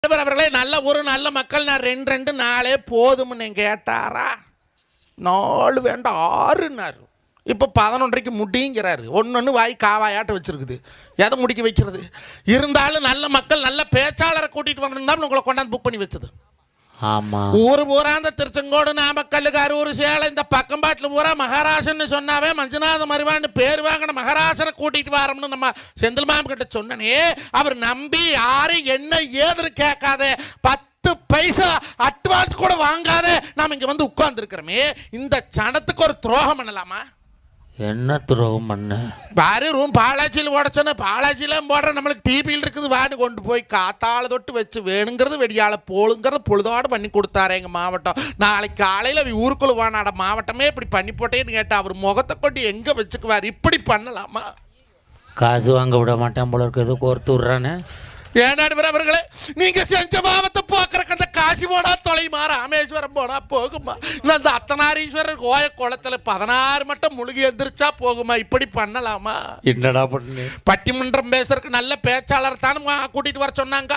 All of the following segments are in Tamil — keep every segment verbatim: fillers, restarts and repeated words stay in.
அவர்களே, நல்ல ஒரு நல்ல மக்கள் நான் ரெண்டு ரெண்டு நாளே போதும்னு கேட்டாரா? நாலு வேண்டாம் ஆறுன்னாரு. இப்போ பதினொன்றைக்கு முடிங்கிறாரு. ஒன்று ஒன்று வாய் காவாயாட்ட வச்சுருக்குது. எதை முடிக்க வைக்கிறது? இருந்தாலும் நல்ல மக்கள் நல்ல பேச்சாளரை கூட்டிகிட்டு வரணும் உங்களை கொண்டாந்து புக் பண்ணி வச்சது. ஆமாம், ஊர் பூரா இந்த திருச்செங்கோடு, நாமக்கல், கரூர், சேலம் இந்த பக்கம்பாட்டில் பூரா மகாராசன்னு சொன்னாவே மஞ்சுநாத மருவான்னு பேர் வாங்கின மகாராசனை கூட்டிகிட்டு வரோம்னு நம்ம செந்தில் மாமன் கிட்ட சொன்னனே, அவர் நம்பி யாரு என்ன ஏதுன்னு கேட்காத, பத்து பைசா அட்வான்ஸ் கூட வாங்காத நாம் இங்கே வந்து உட்கார்ந்துருக்கிறோமே, இந்த சனத்துக்கு ஒரு துரோகம் பண்ணலாமா? என்ன துரோகம் பண்ண? பாரு ரூம் பாலாச்சியில் உடச்சோன்னு பாலாச்சியிலாம் போடுற நம்மளுக்கு டிபியில் இருக்குது வான்னு கொண்டு போய் காத்தால தொட்டு வச்சு வேணுங்கிறது வெடியால போலுங்கிறது பொழுதோடு பண்ணி கொடுத்தாரு எங்கள் மாவட்டம். நாளைக்கு காலையில் ஊருக்குள்ள வானாட மாவட்டமே இப்படி பண்ணி போட்டேன்னு கேட்டால் அவர் முகத்தை கொண்டு எங்கே வச்சுக்குவார்? இப்படி பண்ணலாமா? காசு வாங்க விட மாட்டேன் போல இருக்கு, ஏதோ கோர்த்து விட்றானே. ஏனாடு அவர்களே, நீங்க செஞ்ச பாவத்தை போக்குறக்கு அந்த காசி போனா தொலைமா, ராமேஸ்வரம் போனா போகுமா, இந்த அத்தனாரீஸ்வரர் கோய குளத்துல பதினாறு மட்டும் முழுகி எந்திரிச்சா போகுமா? இப்படி பண்ணலாமா? என்னடா பண்ணு? பட்டிமன்றம் பேசுறதுக்கு நல்ல பேச்சாளர் தானே கூட்டிட்டு வர சொன்னாங்க.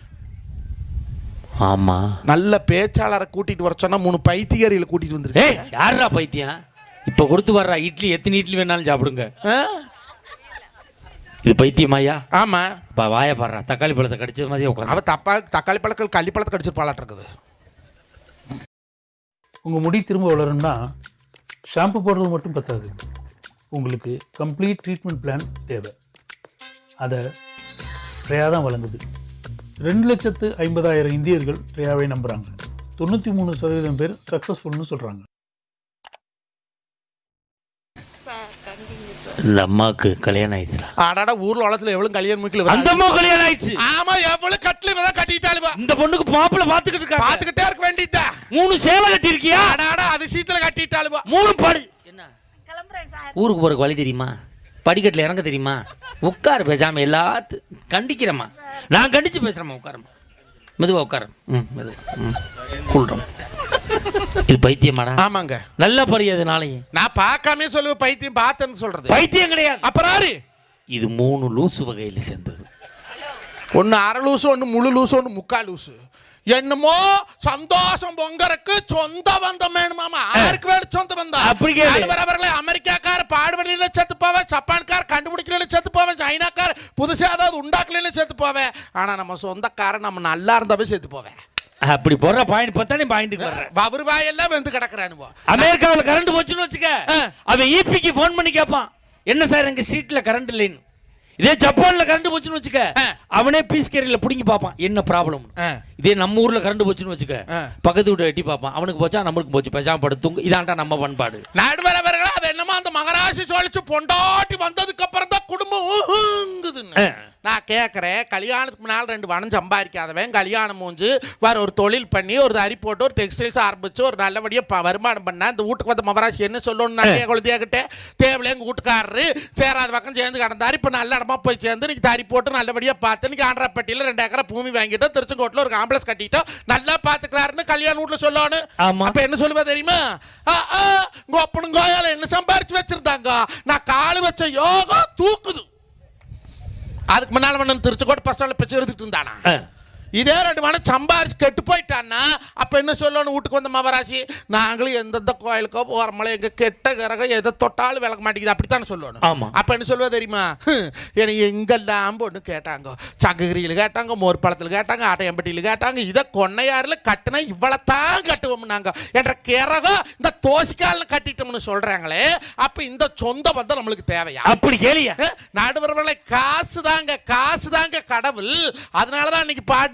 ஆமா, நல்ல பேச்சாளரை கூட்டிட்டு வர சொன்னா மூணு பைத்தியரிகளை கூட்டிட்டு வந்துருக்கேன். யாரா பைத்தியம்? இப்ப கொடுத்து வர்றா இட்லி எத்தனை இட்லி வேணாலும் சாப்பிடுங்க. இது பைத்தியமாயா? ஆமா, இப்போ வாய பாடுறா, தக்காளி பழத்தை கடிச்சது மாதிரி உட்காந்து. அவ தப்பா தக்காளி பழக்கள் கள்ளி பழத்தை கடிச்சிருப்பாளாட்டு இருக்குது. உங்கள் முடி திரும்ப வளரும்னா ஷாம்பு போடுறது மட்டும் பத்தாது, உங்களுக்கு கம்ப்ளீட் ட்ரீட்மெண்ட் பிளான் தேவை. அதை ட்ரையா தான் வழங்குது. ரெண்டு லட்சத்து ஐம்பதாயிரம் இந்தியர்கள் ட்ரையாவை நம்புகிறாங்க. தொண்ணூற்றி மூணு சதவீதம் பேர் சக்ஸஸ்ஃபுல்னு சொல்கிறாங்க. இந்த அம்மாவுக்கு கல்யாணம் ஆயிடுச்சு. ஆடாடா, ஊர்ல வளத்துல எவ்வளவு கல்யாணம் முக்கில அந்த அம்மா கல்யாணம் ஆயிடுச்சு. ஆமா, எவ்வளவு கட்ல இவதான் கட்டிட்டாளுவா. இந்த பொண்ணுக்கு மாப்பிள்ளை பாத்துக்கிட்டு இருக்கா. பாத்துக்கிட்டே இருக்க வேண்டியதா. மூணு சேலை கட்டி இருக்கியா? ஆடாடா, அது சீத்துல கட்டிட்டாளுவா. மூணு படி. என்ன கிளம்புறேன் சார். ஊருக்கு போறதுக்கு வழி தெரியுமா? படிக்கட்டுல இறங்க தெரியுமா? உட்காரு பேசாம. எல்லாத்து கண்டிக்கிறேம்மா, நான் கண்டிச்சு பேசுறேம்மா. உட்காரம்மா, மெதுவா உட்கார. ம் மெதுவா. ம் கூடுறோம். இது பைத்தியமாடா? ஆமாங்க, நல்ல பரியாது. நாளையே நான் பார்க்காமே சொல்லுவேன் பைத்தியம், பார்த்தேன்னு சொல்றது பைத்தியம் கிடையாது. அப்புறம் இது மூணு லூசு வகையில் சேர்ந்தது. ஒன்னு அரை லூசு, ஒன்னு முழு லூசு, ஒன்னு முக்கால் லூசு. என்னமோ சந்தோஷம் பொங்கறக்கு சொந்த பந்தம் வேணுமாமா. யாருக்கு வேணும் சொந்த பந்தம்? அப்படி கேளு. அவர்களே, அமெரிக்காக்கார பாடுவழியில செத்து போவேன், ஜப்பான்கார கண்டுபிடிக்கல செத்து போவேன், சைனாக்கார புதுசா ஏதாவது உண்டாக்கல செத்து போவேன். ஆனா நம்ம சொந்தக்காரன் நம்ம நல்லா இருந்தாவே செத்து போவேன். அப்படி போற பாயிண்ட் பார்த்தானே பாயிண்ட்க்கு வர்றேன். வவருவாயெல்லாம் வந்து கிடக்குறானுவோ. அமெரிக்காவில் கரண்ட் போச்சுன்னு வச்சுக்க, அவன் ஈபிக்கு ஃபோன் பண்ணி கேட்பான், என்ன சார் எங்க ஸ்ட்ரீட்ல கரண்ட் இல்லைன்னு. இதே ஜப்பான்ல கரண்ட் போச்சுன்னு வச்சுக்க, அவனே பீஸ் கேரியில புடிங்கி பார்ப்பான் என்ன ப்ராப்ளம். இதே நம்ம ஊர்ல கரண்ட் போச்சுன்னு வச்சுக்க, பக்கத்து வீட்டை எட்டி பார்ப்பான், அவனுக்கு போச்சா நம்மளுக்கு போச்சு, பேசாம படுத்துங்க. இதான்டா நம்ம பண்பாடு. நாடுவரவர்களா, அது என்னமோ அந்த மகராசி சொல்லிச்சு பொண்டாட்டி வந்ததுக்கு அப்புறம் தான் குடும்பம் ஊங்குதுன்னு. நான் கேட்குறேன், கல்யாணத்துக்கு முன்னால் ரெண்டு வனம் சம்பாதிக்காதவன் கல்யாணம் மூஞ்சு வேற ஒரு தொழில் பண்ணி ஒரு அரி போட்டு ஒரு டெக்ஸ்டைல்ஸ் ஆரம்பிச்சு ஒரு நல்லபடியாக வருமானம் பண்ணா இந்த வீட்டுக்கு வந்த மகராசி என்ன சொல்லணும்? நிறைய குழந்தையாக்கிட்டே தேவையில்லை, எங்கள் வீட்டுக்காரரு சேராத பக்கம் சேர்ந்து கிடந்தாரு, இப்போ நல்ல இடமா போய் சேர்ந்து இன்னைக்கு தறி போட்டு நல்லபடியாக பார்த்து இன்னைக்கு ஆந்திராப்பட்டியில் ரெண்டு ஏக்கரை பூமி வாங்கிட்டோம், திருச்செங்கோட்டில் ஒரு காம்ப்ளெக்ஸ் கட்டிட்டோம், நல்லா பார்த்துக்கிறாருன்னு கல்யாண வீட்டில் சொல்லணும். அப்போ என்ன சொல்லுவா தெரியுமா? உங்க அப்பனும் கோயால என்ன சம்பாரிச்சு வச்சிருந்தாங்க, நான் காலு வச்ச யோகா தூக்குது. அதுக்கு முன்னால வந்து திருச்செங்கோடு பஸ் ஸ்டாண்ட்ல பிச்சை எடுத்துட்டு இருந்தானா. இதே ரெண்டு மணி சம்பாரிச்சு கெட்டு போயிட்டான்னா அப்ப என்ன சொல்லணும்? வீட்டுக்கு வந்த மகராசி, நாங்களும் எந்தெந்த கோயிலுக்கோ போறோம்ல, எங்க கெட்ட கிரகம் எதை தொட்டாலும் விளக்க மாட்டேங்குது, அப்படித்தானே சொல்லணும். அப்ப என்ன சொல்லுவா தெரியுமா? எனக்கு எங்கெல்லாம் பொண்ணு கேட்டாங்க, சங்ககிரியில் கேட்டாங்க, மோர் பழத்தில் கேட்டாங்க, ஆட்டையம்பட்டியில் கேட்டாங்க, இதை கொன்னையாறுல கட்டினா இவ்வளவுதான் கட்டுவோம்னாங்க என்ற கிரகம் இந்த தோசிக்கால கட்டிட்டோம்னு சொல்றாங்களே. அப்ப இந்த சொந்த பந்தம் நம்மளுக்கு தேவையா? அப்படி கேளியா? நடுவர்களை காசு தாங்க, காசு தாங்க கடவுள். அதனாலதான் இன்னைக்கு பாட்டு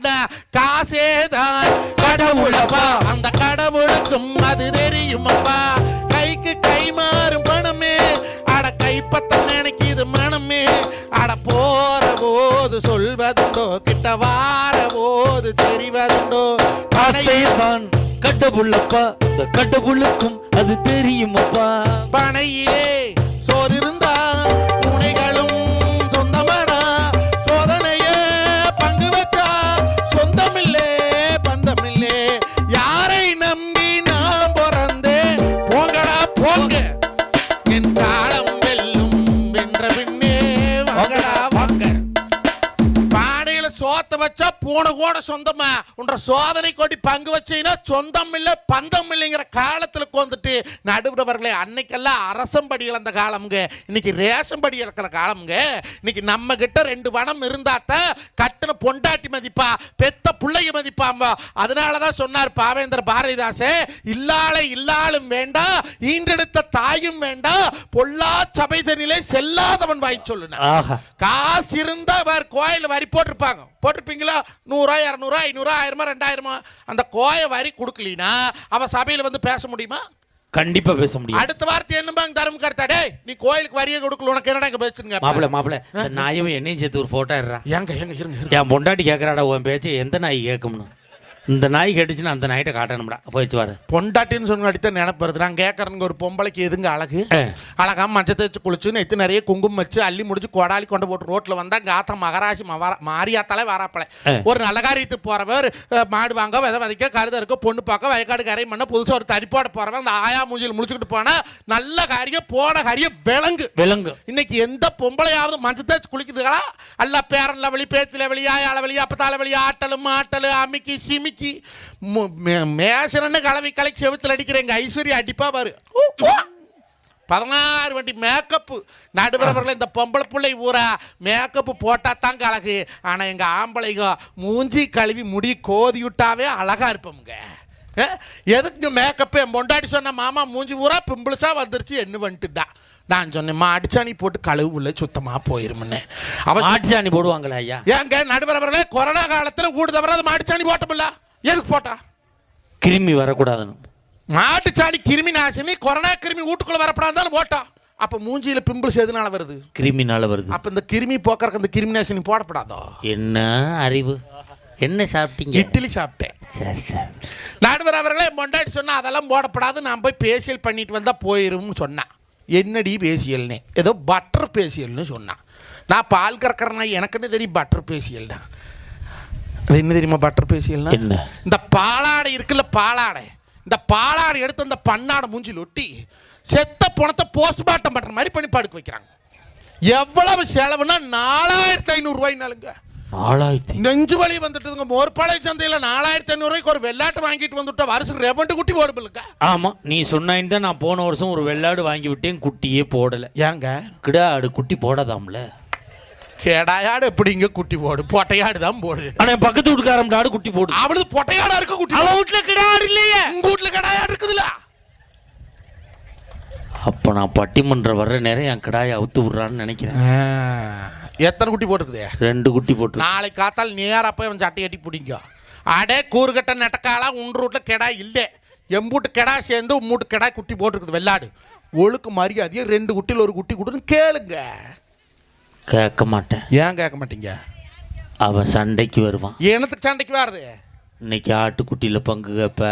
காசேதான் கடவுளப்பா, அந்த கடவுளுக்கும் அது தெரியுமப்பா. கைக்கு கை மாறும் பணமே, அட கைப்பத்த நினைக்கிது மனமே. அட போற போது சொல்வதுண்டோ, கிட்ட வார போது தெரிவதுண்டோ. காசேதான் கடவுளப்பா, இந்த கடவுளுக்கும் அது தெரியுமப்பா. பனையிலே சோறு இருந்தா துணைகளும் சொந்தமானா, சோதனைய பங்கு வச்சா சொந்தமில்லே பந்தமில்லே. யாரை நம்பி நான் பிறந்தேன், போங்கடா போங்க, என் காலம் வெல்லும் வென்ற பின்னே வாங்கடா வாங்க. பானையில சோத்த வச்சா பூனை கூட சொந்தமா உன்ற சோதனை கொடி பங்கு வச்சீங்கன்னா சொந்தம் இல்லை பந்தம் இல்லைங்கிற காலத்தில் வந்துட்டு நடுவர்களே அன்னைக்கெல்லாம் அரசம்படி இழந்த காலமுங்க, இன்னைக்கு ரேசம்படி இழக்கிற காலமுங்க. இன்னைக்கு நம்ம கிட்ட ரெண்டு பணம் இருந்தாத்தான் கட்டின பொண்டாட்டி மதிப்பா பெத்த பிள்ளைய மதிப்பாம்பா. அதனாலதான் சொன்னார் பாவேந்தர் பாரதிதாசே, இல்லாளை இல்லாளும் வேண்டாம் ஈன்றெடுத்த தாயும் வேண்டாம் பொல்லா சபைதனிலே செல்லாதவன் வாய் சொல்லுன. காசு இருந்தா அவர் கோயில் வரி போட்டிருப்பாங்க, போட்டிருப்பீங்களா? நூறுரூவா இரநூறுவா ஐநூறுரூவா ஆயிரமா ரெண்டாயிரமா அந்த கோய வரி கொடுக்கலினா அவ சபையில் வந்து பேச முடியுமா? கண்டிப்பா பேச முடியும். அடுத்த வார்த்தை என்னபாங்க தர்ம கர்த்தாடே, நீ கோயிலுக்கு வரியை கொடுக்கல உனக்கு என்னடா பேசுங்க? மாப்பிள மாப்பிள நாயும் என்னையும் சேர்த்து ஒரு போட்டோ எடுறா. எங்க எங்க இருங்க, என் பொண்டாட்டி கேட்கறாடா உன் பேச்சு எந்த நாய் கேட்கும்னு. இந்த நாய் கேட்டுச்சுன்னா அந்த நாய்கிட்ட காட்டணும்டா போயிடுச்சு வாரு. பொண்டாட்டின்னு சொன்ன அடித்தான் நினைப்பது. நான் கேட்கறேங்க ஒரு பொம்பளைக்கு எதுங்க அழகு? அழகா மஞ்சள் தேய்ச்சி குளிச்சு நெத்து நிறைய குங்குமம் வச்சு அள்ளி முடிச்சு கொடாலி கொண்டு போட்டு ரோட்டில் வந்தா காத்தா மகராசி மாரியாத்தாலே வராப்பலை. ஒரு நல்ல காரியத்துக்கு போறவர் மாடு வாங்க விதை விதைக்க கருத இருக்க பொண்ணு பார்க்க வயக்காடு கரை பண்ண புதுசாக ஒரு தறிப்பாடு போறவன் அந்த ஆயா மூஞ்சியில் முடிச்சுக்கிட்டு போனா நல்ல காரியம் போன காரியம் விலங்கு விலங்கு. இன்னைக்கு எந்த பொம்பளையாவது மஞ்சள் தேய்ச்சி குளிக்குதுங்களா? அல்ல பேரன்ல வெளி பேத்துல வெளியா யாழ வெளி அப்பத்தால வெளி ஆட்டலும் ஆட்டலு அமிக்கி சிமிக்கி மேசரன்னு கலவி கலை செவுத்தில் அடிக்கிற எங்க ஐஸ்வர்யா அடிப்பா பாரு. பதினாறு வண்டி மேக்கப்பு நடுவரவர்கள் இந்த பொம்பளை பிள்ளை ஊரா மேக்கப்பு போட்டா தான் அழகு. ஆனா எங்க ஆம்பளைங்க மூஞ்சி கழுவி முடி கோதி விட்டாவே அழகா இருப்போம்ங்க. எதுக்கு மேக்கப்பு? என் பொண்டாட்டி சொன்ன மாமா மூஞ்சி ஊரா பிம்பிள்ஸா வந்துருச்சு என்ன வந்துட்டுடா. நான் சொன்னேன் மாடிச்சாணி போட்டு கழுவுல சுத்தமா போயிருமுன்னு. அவன் மாடிச்சாணி போடுவாங்களா ஐயா? ஏங்க நடுவரவர்களே கொரோனா காலத்துல கூடு தவறாத மாடிச்சாணி போட்டோம்ல, எதுக்கு போட்டா? கிருமி வரக்கூடாதுன்னு. மாட்டுச்சாணி கிருமி நாசினி, கொரோனா கிருமி வீட்டுக்குள்ள வரப்படாது போட்டா. அப்ப மூஞ்சியில பிம்பிள்ஸ் எதனால வருது? கிருமினால வருது. அப்ப இந்த கிருமி போக்கறக்கு இந்த கிருமி நாசினி போடப்படாதோ? என்ன அறிவு? என்ன சாப்பிட்டீங்க? இட்லி சாப்பிட்டேன். சரி சரி. நடுவர் அவர்களே பொண்டாட்டி சொன்னா அதெல்லாம் போடப்படாது, நான் போய் பேசியல் பண்ணிட்டு வந்தா போயிரும்னு சொன்னான். என்னடி பேசியல்னே? ஏதோ பட்டர் பேசியல்னு சொன்னான். நான் பால் கறக்கிறேன்னா எனக்குன்னு தெரியும் பட்டர் பேசியல் தான். அது என்ன தெரியுமா பட்டர் பேசியல்னா? இந்த பாலாடை இருக்குல்ல பாலாடை, இந்த பாலாடை எடுத்து அந்த பண்ணாடை மூஞ்சில் ஒட்டி செத்த பணத்தை போஸ்ட்மார்ட்டம் பண்ற மாதிரி பண்ணி படுக்க வைக்கிறாங்க. எவ்வளவு செலவுனா நாலாயிரத்தி ஐநூறு ரூபாய்னாலுங்க. நெஞ்சு வலி வந்துட்டுங்க. மோர்பாளைய சந்தையில் நாலாயிரத்தி ஐநூறு ரூபாய்க்கு ஒரு வெள்ளாட்டு வாங்கிட்டு வந்துட்டா வருஷம் ரெவண்டு குட்டி போடுபில்லுங்க. ஆமா நீ சொன்னா நான் போன வருஷம் ஒரு வெள்ளாடு வாங்கி விட்டேன், குட்டியே போடல. ஏங்க கிடாடு குட்டி போடாதாம்ல? கேடாயாடு எப்படிங்க குட்டி போடு? பொட்டையாடு தான் போடு. ஆனா பக்கத்து வீட்டுக்காரன் ஆடு குட்டி போடு. அவளுக்கு பொட்டையாடா இருக்க குட்டி. அவ வீட்டுல கிடாடு இல்லையே, உங்க வீட்டுல கிடாயாடு இருக்குதுல்ல. அப்ப நான் பட்டிமன்றம் வர்ற நேரம் என் கிடாயை அவுத்து விடுறான்னு நினைக்கிறேன். எத்தனை குட்டி போட்டுருக்குதே? ரெண்டு குட்டி போட்டு. நாளைக்கு காத்தால் நேரா போய் அவன் சட்டை கட்டி பிடிங்க. அடே கூறுகட்ட நெட்டக்காலா உன் ரூட்ல கெடா இல்லை, எம்பூட்டு கெடா சேர்ந்து உம்மூட்டு கெடா குட்டி போட்டுருக்குது வெள்ளாடு. ஒழுக்கு மரியாதையே ரெண்டு குட்டியில் ஒரு குட்டி கொடுன்னு கேளுங்க. கேட்க மாட்டேன். ஏன் கேட்க மாட்டீங்க? அவன் சண்டைக்கு வருவான். என்னத்துக்கு சண்டைக்கு வருது? இன்னைக்கு ஆட்டுக்குட்டியில பங்கு கேப்ப,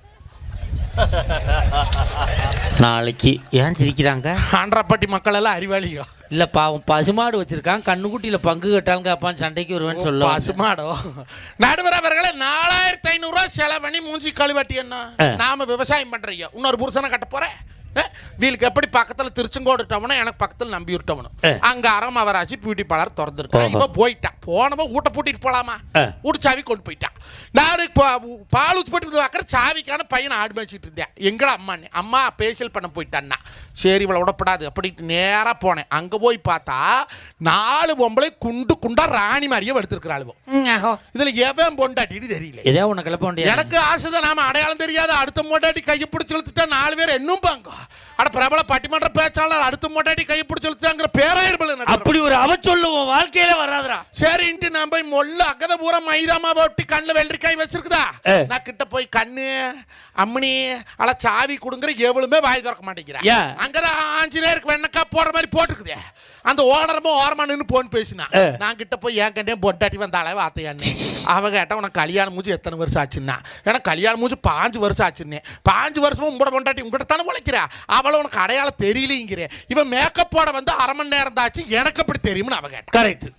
நாளைக்கு ஏன் சிரிக்கிறாங்க? ஆந்திராப்பட்டி மக்கள் எல்லாம் அறிவாளியோ இல்ல பாவம் பசுமாடு வச்சிருக்கான், கண்ணுக்குட்டியில பங்கு கட்டாலும் கேப்பான், சண்டைக்கு வருவேன்னு சொல்ல. பசுமாடோ நடுவர் அவர்களே நாலாயிரத்தி ஐநூறு ரூபாய் செலவு பண்ணி மூஞ்சி கழுவாட்டி என்ன? நாம விவசாயம் பண்றீங்க, இன்னொரு புருஷனை கட்ட போறேன். வீலுக்கு எப்படி பக்கத்தில் திருச்செங்கோடு டவுனு, எனக்கு பக்கத்தில் நம்பியூர் டவுனு. அங்க அறமவராசி பியூட்டி பார்லர் திறந்துருக்கேன். இப்போ போயிட்டான், போனவன் வீட்டை பூட்டிட்டு போலாமா? வீட்டு சாவி கொண்டு போயிட்டான். நான் பால் ஊற்றி போட்டு பார்க்குற சாவிக்கான பையனை ஆடு மேய்ச்சிட்டு இருந்தேன். எங்கடா அம்மான்னு, அம்மா பேசியல் பண்ண போயிட்டான்னா. சரி இவளை விடப்படாது அப்படின்ட்டு நேராக போனேன். அங்கே போய் பார்த்தா நாலு பொம்பளை குண்டு குண்டா ராணி மாதிரியே எடுத்துருக்கிறாளுவோ. இதுல எவன் பொண்டாட்டின்னு தெரியல. எனக்கு ஆசைதான், நாம அடையாளம் தெரியாது. அடுத்த பொண்டாட்டி கையை பிடிச்சி இழுத்துட்டா நாலு பேர் என்னும் பாங்க. அட பிரபல பட்டிமன்ற பேச்சாளர் அடுத்த மொட்டாட்டி கையை பிடிச்சி இழுத்துட்டாங்கிற பேராயிரம். அப்படி ஒரு அவ சொல்லுவோம் வாழ்க்கையில வராதுடா. சரின்ட்டு நான் போய் மொல்ல அகத பூரா மைதாமா ஒட்டி கண்ணுல வெள்ளரிக்காய் வச்சிருக்குதா. நான் கிட்ட போய் கண்ணு அம்மனி அல சாவி கொடுங்கிற எவ்வளவுமே வாய் திறக்க மாட்டேங்கிறேன். அங்கதான் ஆஞ்சநேயருக்கு வெண்ணக்கா போடுற மாதிரி போட்டுருக்குதே. அந்த ஓனரமோ ஓரமா நின்று போன் பேசினா. நான் கிட்ட போய் ஏன் கண்டே பொண்டாட்டி வந்தாலே வாத்தையான்னு. அவ கேட்டா உனக்கு கல்யாணம் மூஞ்சி எத்தனை வருஷம் ஆச்சுன்னா, எனக்கு கல்யாணம் மூஞ்சி பாஞ்சு வருஷம் ஆச்சுன்னு. பாஞ்சு வருஷமும் உங்களோட பொண்டாட்டி உங்ககிட்ட தானே உழைக்கிறா, அவளை உனக்கு அடையாளம் தெரியலங்கிற. இவன் மேக்கப் போட வந்து அரை மணி நேரம் தாச்சு, எனக்கு அப்படி தெரியும்னு அவ கேட்டா. கரெக்ட்.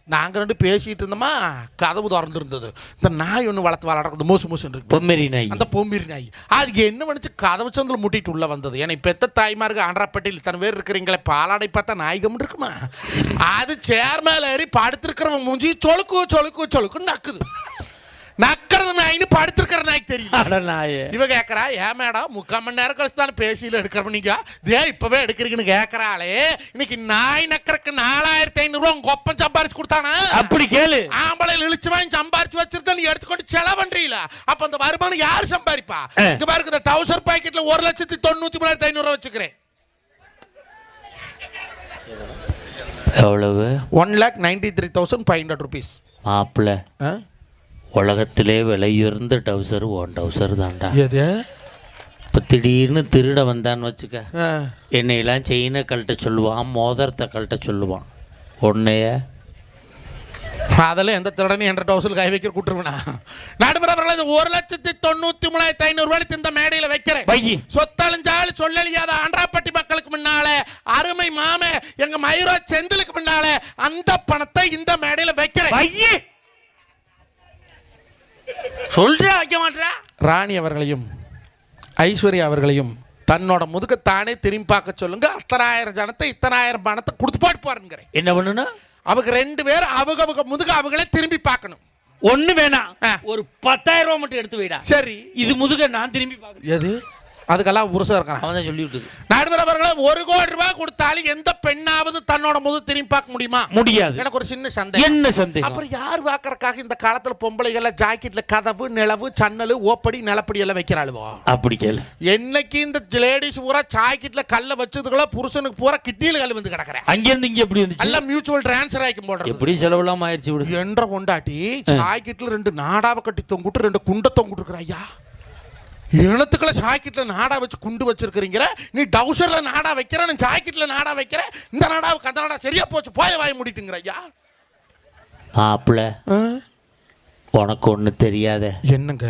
நாங்க ரெண்டு பேசிட்டு இருந்தோமா, கதவு திறந்துருந்தது. இந்த நாய் ஒன்று வளர்த்து வளர்க்குது, மோசு மோசுன்னு இருக்கு, பொம்மேரி நாய். அந்த பொம்மேரி நாய் அதுக்கு என்ன பண்ணிச்சு, கதவு சந்தில் முட்டிட்டு உள்ள வந்தது. ஏன்னா பெத்த தாய்மாருக்கு ஆண்டராப்பட்டியில் இத்தனை பேர் இருக்கிறீங்களே, பாலாடை பார்த்தா நாய் கம்முன்னு இருக்குமா, அது சேர் மேல ஏறி படுத்திருக்கிறவன் மூஞ்சி சொலுக்கு சொலுக்கு சொலுக்குன்னு நக்குது. நக்கிறது நாயின்னு படுத்திருக்கிற நாய்க்கு தெரியல. இவ கேட்கறா, ஏன் மேடம் முக்கால் மணி நேரம் கழிச்சு தானே பேசியில எடுக்கிறவ நீங்க, இதே இப்பவே எடுக்கிறீங்கன்னு கேட்கறாளே. இன்னைக்கு நாய் நக்கறக்கு நாலாயிரத்தி ஐநூறு ரூபா கொப்பம் சம்பாரிச்சு கொடுத்தானா? அப்படி கேளு. ஆம்பளை இழிச்சு வாங்கி சம்பாரிச்சு வச்சிருக்க நீ எடுத்துக்கொண்டு செலவு பண்றீல, அப்ப அந்த வருமானம் யாரு சம்பாதிப்பா? இங்க பாருங்க, இந்த டவுசர் பாக்கெட்ல ஒரு லட்சத்தி தொண்ணூத்தி மூணாயிரத்தி ஐநூறு ரூபா வச்சுக்கிறேன். எவ்வளவு? One lakh ninety three thousand five hundred rupees. மாப்பிள்ள, உலகத்திலே விலையுயர்ந்த டவுசர் ஓன் டவுசர் தான்டா. எது? இப்போ திடீர்னு திருட வந்தான்னு வச்சுக்க, என்னையெல்லாம் செயினை கழட்ட சொல்லுவான், மோதிரத்தை கழட்ட சொல்லுவான். உன்னைய அதெல்லாம் எந்த திருடனே என்ற டவுசர் கை வைக்க கூட்டுருவா. நடுவரவர்கள் ஒரு லட்சத்தி தொண்ணூத்தி மூணாயிரத்தி ஐநூறு ரூபாய் இந்த மேடையில வைக்கிறேன். சொத்தழிஞ்சாலும் சொல்லலியாத ஆண்டராப்பட்டி மக்களுக்கு முன்னால, அருமை மாமே எங்க மயூரா செந்திலுக்கு முன்னால அந்த பணத்தை இந்த மேடையில வைக்கிறேன். சொல்றா வைக்க மாட்டா. ராணி அவர்களையும் ஐஸ்வர்யா அவர்களையும் தன்னோட முதுக தானே திரும்பி பார்க்க சொல்லுங்க. அத்தனாயிரம் ஜனத்தை இத்தனாயிரம் பணத்தை கொடுத்து போட்டு பாருங்க. என்ன பண்ணணும்? அவங்க ரெண்டு பேர் அவங்க அவங்க முதுக அவங்களே திரும்பி பார்க்கணும். ஒண்ணு வேணாம், ஒரு பத்தாயிரம் ரூபாய் மட்டும் எடுத்து வைடா. சரி, இது முதுக நான் திரும்பி பார்க்கணும். எது? அதுக்கெல்லாம் புருஷன் இருக்கான், அவன் தான் சொல்லி விட்டது. நடுவர் அவர்களே, ஒரு கோடி ரூபாய் கொடுத்தாலும் எந்த பெண்ணாவது தன்னோட முது திரும்பி பார்க்க முடியுமா? முடியாது. எனக்கு ஒரு சின்ன சந்தேகம். என்ன சந்தேகம்? அப்புறம் யார் வாக்கறக்காக இந்த காலத்துல பொம்பளைகளை ஜாக்கெட்ல கதவு நிலவு ஜன்னல் ஓப்படி நிலப்படி எல்லாம் வைக்கிறாளுவோ? அப்படி கேளு. என்னைக்கு இந்த லேடிஸ் பூரா ஜாக்கெட்ல கல்ல வச்சதுக்குள்ள புருஷனுக்கு பூரா கிட்னியில கல் வந்து கிடக்குறேன். அங்க இருந்து இங்க எப்படி வந்து எல்லாம் மியூச்சுவல் டிரான்ஸ்ஃபர் ஆயிக்கும் போடுறது. எப்படி செலவுலாம் ஆயிடுச்சு விடு. என்ற கொண்டாட்டி ஜாக்கெட்ல ரெண்டு நாடாவை கட்டி தொங்குட்டு ரெண்டு குண்டை தொங்குட்டு இருக்கிற ஐயா. இனத்துக்குள்ள ஜாக்கெட்ல நாடா வச்சு குண்டு வச்சிருக்கிறீங்க, நீ டவுசர்ல நாடா வைக்கிற, நீ ஜாக்கெட்ல நாடா வைக்கிற, இந்த நாடாவுக்கு அந்த நாடா சரியா போச்சு, போய வாய முடிட்டுங்கிற ஐயா. மாப்பிள்ள, உனக்கு ஒண்ணு தெரியாத. என்னங்க?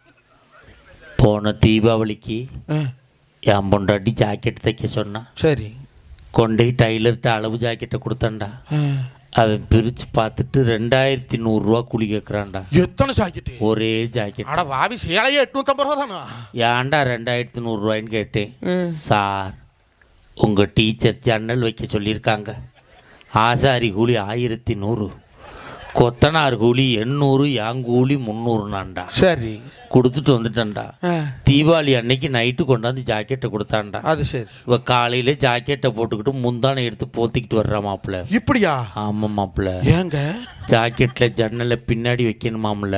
போன தீபாவளிக்கு என் பொண்டாட்டி ஜாக்கெட் தைக்க சொன்னா. சரி, கொண்டே டைலர்கிட்ட அளவு ஜாக்கெட்டை கொடுத்தான்டா. அவன் பிரிச்சு பார்த்துட்டு ரெண்டாயிரத்தி நூறு ரூபா கூலி கேட்கறான்டா. எத்தனை ஜாக்கெட்? ஒரே ஜாக்கெட். அட வாவி சேலையே எட்நூத்தி ஐம்பது ரூபா தானா? ஏன்டா ரெண்டாயிரத்தி நூறு ரூபாய்ன்னு கேட்டேன். சார், உங்க டீச்சர் ஜன்னல் வைக்க சொல்லியிருக்காங்க, ஆசாரி கூலி ஆயிரத்தி நூறு, கொத்தனார் கூலி எண்ணூறு, யாங்கூலி முந்நூறுனான்டா. சரி, கொடுத்துட்டு வந்துட்டான்டா. தீபாவளி அன்னைக்கு நைட்டு கொண்டாந்து ஜாக்கெட்டை கொடுத்தான்டா. அது சரி. இவ காலையில ஜாக்கெட்டை போட்டுக்கிட்டு முந்தானை எடுத்து போத்திக்கிட்டு வர்றா மாப்பிள்ள. இப்படியா? ஆமா மாப்பிள்ள. ஏங்க ஜாக்கெட்ல ஜன்னலை பின்னாடி வைக்கணுமாம்ல.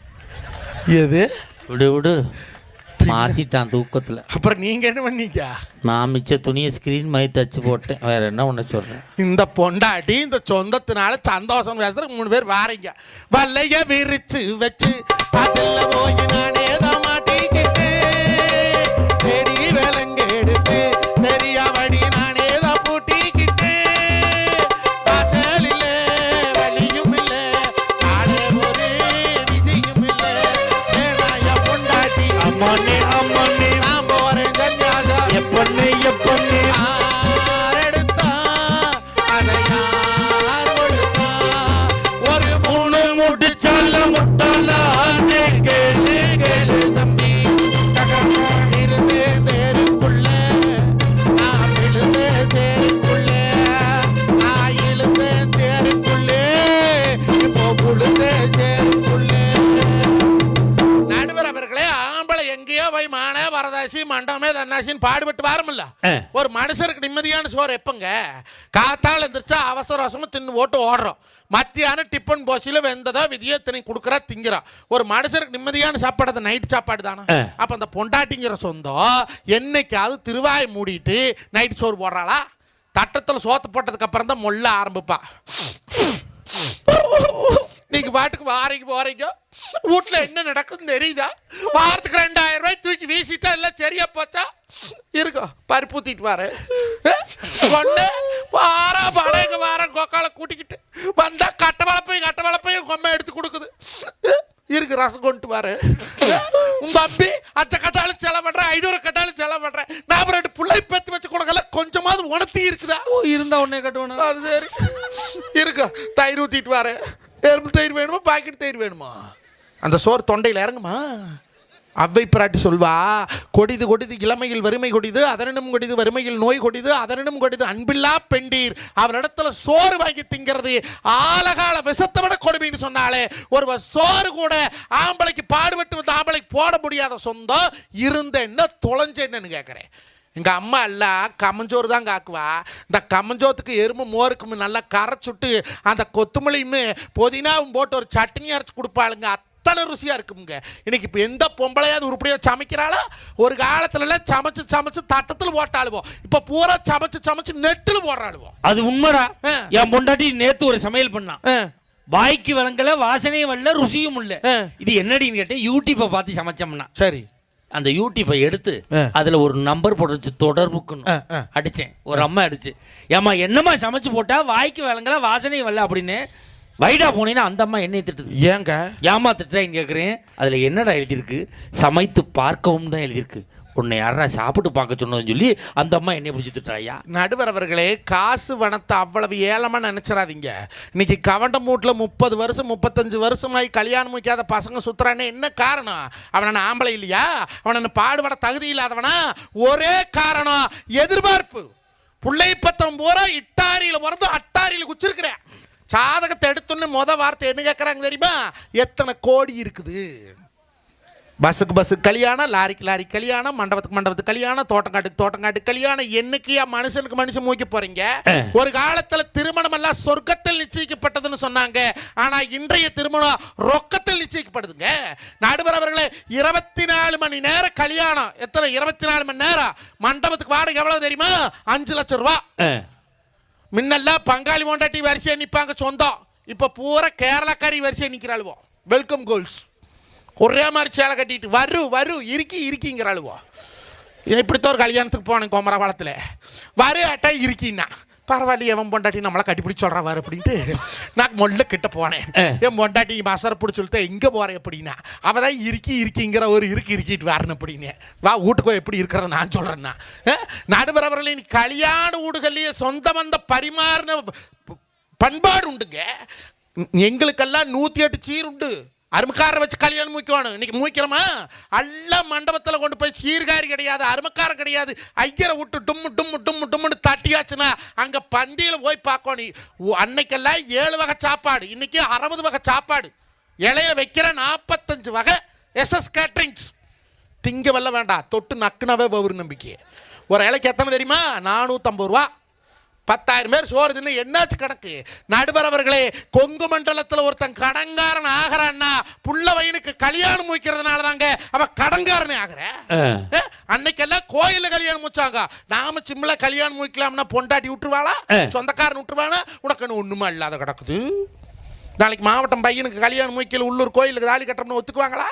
எது? விடு விடு, மாத்திட்டான் தூக்கத்துல. அப்புறம் நீங்க என்ன பண்ணீங்க? நான் மிச்ச துணியை ஸ்கிரீன் மாதிரி தச்சு போட்டேன். வேற என்ன ஒண்ணு சொல்றேன். இந்த பொண்டாட்டி இந்த சொந்தத்தினால சந்தோஷம் பேசுறதுக்கு மூணு பேர் வாரீங்க. வல்லைய விரிச்சு வச்சு அதுல போய் நானே தான் மாட்டிக்கிட்டு தேடி விலங்க எடுத்து தெரியாமடி நானே தான் பூட்டிக்கிட்டு வாசல் இல்ல வலியும் இல்ல ஆளே ஒரு விதியும் இல்ல ஏனாய பொண்டாட்டி அம்மானே அம்மானே நான் போறேன் சன்னியாசம் எப்பண்ணே எப்பண்ணே ஆரெடுத்தா அதை யார் கொடுத்தா ஒரு மூணு முடிச்சால முட்டால கேளு கேளு தம்பி இருந்தே தேருக்குள்ள நான் விழுந்தே தேருக்குள்ள நான் இழுந்தே தேருக்குள்ளே இப்போ புழுந்தே சேருக்குள்ளே. நடுவர் அவர்களே, ஆம்பளை எங்கேயோ போய் மானே வரதாசி மண்டமே தன்னாசின்னு பாடுபட்டு வாரமில்ல. ஒரு மனுஷருக்கு நிம்மதியான சோறு எப்பங்க? காத்தால் எந்திரிச்சா அவசர அவசரமா தின்னு ஓட்டு ஓடுறோம். மத்தியானம் டிஃபன் போசில வெந்ததோ விதியோ திணை கொடுக்குறா திங்கிறா. ஒரு மனுஷருக்கு நிம்மதியான சாப்பாடு அந்த நைட் சாப்பாடு தானே. அப்ப அந்த பொண்டாட்டிங்கிற சொந்தம் என்னைக்காவது திருவாயை மூடிட்டு நைட் சோறு போடுறாளா? தட்டத்தில் சோத்து போட்டதுக்கு அப்புறம் தான் மொல்ல ஆரம்பிப்பா. நீங்க பாட்டுக்கு வாரீங்க போறீங்க, வீட்டுல என்ன நடக்குதுன்னு தெரியுதா? வாரத்துக்கு ரெண்டாயிரம் ரூபாய் தூக்கி வீசிட்டா எல்லாம் சரியா போச்சா? இருக்கும் பருப்பு ஊத்திட்டு வாரு கொண்டு வார படைங்க வாரம் கொக்கால கூட்டிக்கிட்டு வந்தா கட்ட வளப்பையும் கட்ட வளப்பையும் கொம்மை எடுத்து கொடுக்குது. இருக்கு ரசம் கொண்டு வாரு. உங்க அப்பி அச்ச கட்டாலும் செலவு பண்றேன், ஐநூறு கட்டாலும் செலவு பண்றேன். நான் ரெண்டு பிள்ளை பேத்து வச்சு கொடுக்கல, கொஞ்சமாவது உணர்த்தி இருக்குதா? இருந்தா உடனே கட்டுவேன். அது சரி இருக்கு. தயிர் ஊத்திட்டு வாரு. எறும்பு தயிர் வேணுமா பாக்கெட் தயிர் வேணுமா? அந்த சோறு தொண்டையில் இறங்குமா? அவ்வை பிராட்டி சொல்வா, கொடிது கொடிது இளமையில் வறுமை கொடிது, அதனினும் கொடிது வறுமையில் நோய் கொடிது, அதனினும் கொடிது அன்பில்லா பெண்டீர். அவரிடத்துல சோறு வாங்கி திங்கிறது ஆலகால விஷத்தை விட கொடுமைன்னு சொன்னாலே, ஒருவர் சோறு கூட ஆம்பளைக்கு பாடுபட்டு வந்து ஆம்பளைக்கு போட முடியாத சொந்தம் இருந்த என்ன தொலைஞ்ச என்னன்னு கேட்குறேன். எங்கள் அம்மா எல்லாம் கம்மஞ்சோறு தான் காக்குவா. இந்த கம்மஞ்சோத்துக்கு எறும்பு மோருக்கும் நல்லா கரைச்சுட்டு அந்த கொத்தமல்லியுமே புதினாவும் போட்டு ஒரு சட்னி அரைச்சி கொடுப்பாளுங்க. அத்தனை ருசியாக இருக்குங்க. இன்னைக்கு இப்போ எந்த பொம்பளையாவது உருப்படியாக சமைக்கிறாளோ? ஒரு காலத்துலலாம் சமைச்சு சமைச்சு தட்டத்தில் போட்டாளுவோம், இப்போ பூரா சமைச்சு சமைச்சு நெட்டில் போடுறாளுவோம். அது உண்மைடா. என் பொண்டாட்டி நேத்து ஒரு சமையல் பண்ணான், வாய்க்கு வழங்கல, வாசனையும் வரல, ருசியும் இல்ல. இது என்னடின்னு கேட்டேன். யூடியூப்பை பார்த்து சமைச்சோம்னா சரி, அந்த யூடியூப்பை எடுத்து அதுல ஒரு நம்பர் போட்டு தொடர்புக்குன்னு அடிச்சேன். ஒரு அம்மா அடிச்சு, ஏமா என்னம்மா சமைச்சு போட்டா வாய்க்கு வழங்கல, வாசனையும் வரல அப்படின்னு வைடா போனீங்கன்னா அந்த அம்மா என்னை திட்டுது. ஏங்க ஏமா திட்டுறேன்னு கேட்குறேன். அதுல என்னடா எழுதியிருக்கு? சமைத்து பார்க்கவும் தான் எழுதியிருக்கு. உன்னை யாரா சாப்பிட்டு பார்க்க சொன்னதுன்னு சொல்லி அந்த அம்மா என்னை பிடிச்சி திட்டுறாயா? நடுவர் அவர்களே, காசு வனத்தை அவ்வளவு ஏலமா நினைச்சிடாதீங்க. இன்னைக்கு கவண்டம் மூட்டில் முப்பது வருஷம் முப்பத்தஞ்சு வருஷமாய் கல்யாணம் முடிக்காத பசங்க சுத்துறானே என்ன காரணம்? அவன ஆம்பளை இல்லையா? அவன பாடுபட தகுதி இல்லாதவனா? ஒரே காரணம், எதிர்பார்ப்பு. பிள்ளை பத்தம் பூரா இட்டாரியில பிறந்து அட்டாரியில குச்சிருக்கிறேன். சாதகத்தை எடுத்துன்னு முத வார்த்தை என்ன கேட்குறாங்க தெரியுமா? எத்தனை கோடி இருக்குது? பஸ்ஸுக்கு பஸ்ஸு கல்யாணம், லாரிக்கு லாரி கல்யாணம், மண்டபத்துக்கு மண்டபத்துக்கு கல்யாணம், தோட்டங்காட்டுக்கு தோட்டங்காட்டுக்கு கல்யாணம். என்னைக்கு மனுஷனுக்கு மனுஷன் மூக்க போறீங்க? ஒரு காலத்துல திருமணம் எல்லாம் சொர்க்கத்தில் நிச்சயிக்கப்பட்டதுன்னு சொன்னாங்க. ஆனா இன்றைய திருமணம் ரொக்கத்தில் நிச்சயிக்கப்படுதுங்க. நடுவர் அவர்களே, இருபத்தி நாலு மணி நேரம் கல்யாணம். எத்தனை? இருபத்தி நாலு மணி நேரம். மண்டபத்துக்கு வாடகை எவ்வளவு தெரியுமா? அஞ்சு லட்சம் ரூபா. முன்னெல்லாம் பங்காளி மொண்டாட்டி வரிசையை நிற்பாங்க சொந்தம். இப்போ பூரா கேரளாக்காரி வரிசையை நிற்கிறாளுவோம். வெல்கம் கோல்ஸ் ஒரே மாதிரி சேலை கட்டிட்டு வரு வரு இருக்கி இருக்கிங்கிறாளுவோம். இப்படித்தான் ஒரு கல்யாணத்துக்கு போனேன் கோமராபாளத்தில். வரு ஆட்டா இருக்கின்னா பரவாயில்ல, எவன் பொண்டாட்டி நம்மளை கட்டிப்பிடிச்சு சொல்கிறா வர அப்படின்ட்டு நான் மொல்ல கிட்ட போனேன். என் பொண்டாட்டி மசரை பிடிச்சி சொல்லிட்டு எங்கே போகிறேன் அப்படின்னா, அவள் தான் இருக்கி இருக்கிங்கிற ஒரு இருக்கு இருக்கிட்டு வரணும் அப்படின்னு. வா வீட்டுக்கோ எப்படி இருக்கிறத நான் சொல்கிறேன்னா. நடுவர் அவர்களின் கல்யாண வீடுகள்லேயே சொந்த வந்த பரிமாறின பண்பாடு உண்டுங்க. எங்களுக்கெல்லாம் நூற்றி எட்டு சீர் உண்டு. அருமக்காரை வச்சு கல்யாணம் மூக்கணும். இன்னைக்கு மூக்கிறோமா? எல்லாம் மண்டபத்தில் கொண்டு போய் சீர்காரி கிடையாது, அருமக்காரம் கிடையாது. ஐயரை விட்டு டும்மு டும்மு டும்மு டும்முன்னு தட்டியாச்சுன்னா அங்கே பந்தியில் போய் பார்க்கணும். அன்னைக்கெல்லாம் ஏழு வகை சாப்பாடு, இன்னைக்கு அறுபது வகை சாப்பாடு. இலைய வைக்கிற நாற்பத்தஞ்சு வகை எஸ்எஸ் கேட்ரிங்ஸ். திங்க வெல்ல வேண்டாம், தொட்டு நக்குனவே ஒரு நம்பிக்கை. ஒரு இலைக்கு எத்தனை தெரியுமா? நானூற்றம்பது ரூபா. பத்தாயிரம் பேர் சோறு தின்னு என்னாச்சு கணக்கு? நடுவர் அவர்களே, கொங்கு மண்டலத்தில் ஒருத்தன் கடங்காரன் ஆகிறான்னா புள்ள வயனுக்கு கல்யாணம் முடிக்கிறதுனால தாங்க அவன் கடங்காரனே ஆகிற. அன்னைக்கெல்லாம் கோயில கல்யாணம் முடிச்சாங்க. நாம சிம்ல கல்யாணம் முடிக்கலாம்னா பொண்டாட்டி விட்டுருவாளா? சொந்தக்காரன் விட்டுருவானா? உனக்கு ஒண்ணுமா இல்லாத கிடக்குது. நாளைக்கு மாவட்டம் பையனுக்கு கல்யாணம் முடிக்கல, உள்ளூர் கோயிலுக்கு தாலி கட்டணும்னு ஒத்துக்குவாங்களா?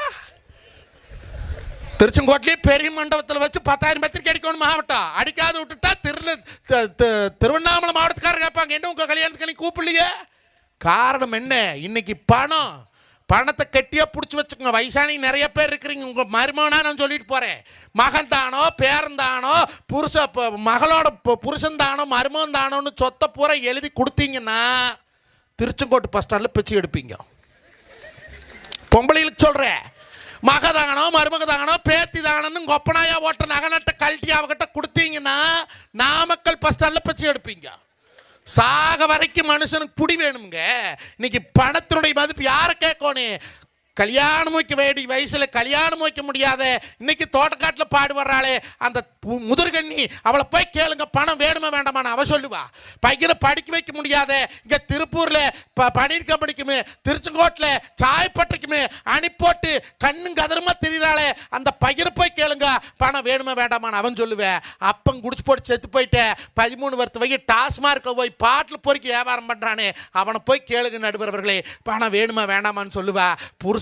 திருச்செங்கோட்டிலே பெரிய மண்டபத்தில் வச்சு பத்தாயிரம் பத்திரிக்கை அடிக்கணும் மாவட்டம். அடிக்காது விட்டுட்டா திரு திருவண்ணாமலை மாவட்டத்துக்காரர் கேட்பாங்க, என்ன உங்க கல்யாணத்துக்கு நீ கூப்பிடலையே? காரணம் என்ன? இன்னைக்கு பணம். பணத்தை கெட்டியா பிடிச்சி வச்சுக்கோங்க. வயசானி நிறைய பேர் இருக்கிறீங்க. உங்க மருமகனா நான் சொல்லிட்டு போறேன், மகன் தானோ பேரந்தானோ புருஷ மகளோட புருஷன் தானோ மருமகன் தானோன்னு சொத்தை பூரா எழுதி கொடுத்தீங்கன்னா திருச்செங்கோட்டு பஸ் ஸ்டாண்டில் பிச்சு எடுப்பீங்க. பொம்பளைகளுக்கு சொல்றேன், மகதானோ மருமகதானோ பேத்தி தானன்னு கொப்பனாயா ஓட்ட நகநட்ட கழட்டி அவகிட்ட கொடுத்தீங்கன்னா நாமக்கல் பஸ் ஸ்டாண்டில் பிச்சு எடுப்பீங்க. சாக வரைக்கும் மனுஷனுக்கு புடி வேணுங்க. இன்னைக்கு பணத்தினுடைய மதிப்பு யாரை கேட்கணும்? கல்யாணம் வைக்க வேண்டிய வயசுல கல்யாணம் வைக்க முடியாத இன்னைக்கு தோட்டக்காட்டில் பாடுபடுறாளே அந்த முதிர்கண்ணி, அவளை போய் கேளுங்க, பணம் வேணுமா வேண்டாமான்னு அவ சொல்லுவா. பையனை படிக்க வைக்க முடியாத இங்க திருப்பூர்ல பனீர் கம்பெனிக்குமே திருச்செங்கோட்டில் சாயப்பட்டிக்குமே அனுப்போட்டு கண்ணும் கதருமா திரிறாளே அந்த பையனை போய் கேளுங்க, பணம் வேணுமா வேண்டாமான்னு அவன் சொல்லுவேன். அப்பம் குடிச்சு போட்டு செத்து போயிட்டு பதிமூணு வருஷத்து வகை டாஸ்மார்க்கில் போய் பாட்டில் பொறுக்கி வியாபாரம் பண்றானே அவனை போய் கேளுங்க நடுவர்களே, பணம் வேணுமா வேண்டாமான்னு சொல்லுவா. புருஷனை